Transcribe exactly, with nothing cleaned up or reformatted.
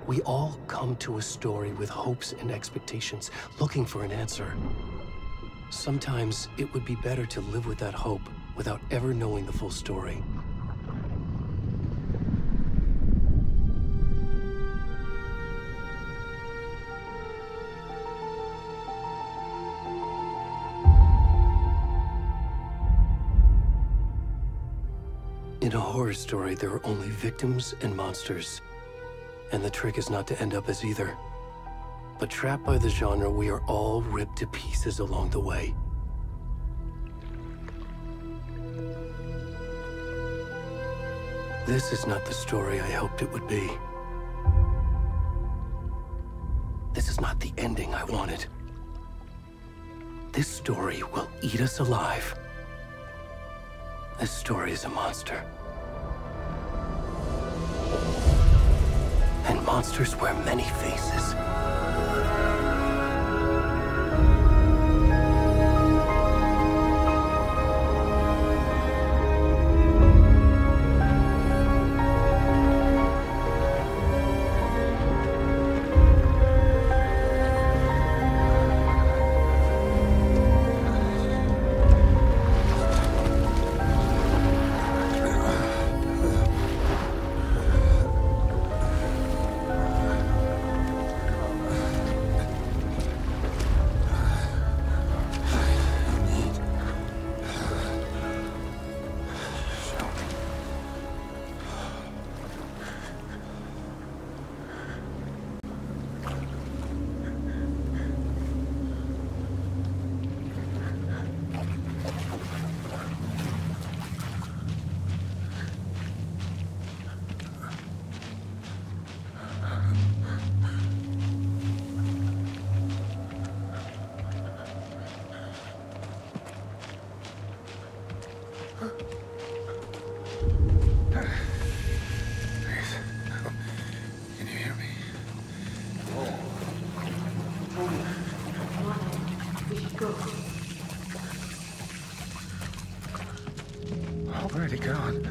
We all come to a story with hopes and expectations, looking for an answer. Sometimes it would be better to live with that hope without ever knowing the full story. In a horror story, there are only victims and monsters. And the trick is not to end up as either. But trapped by the genre, we are all ripped to pieces along the way. This is not the story I hoped it would be. This is not the ending I wanted. This story will eat us alive. This story is a monster. And monsters wear many faces. Where'd he gone?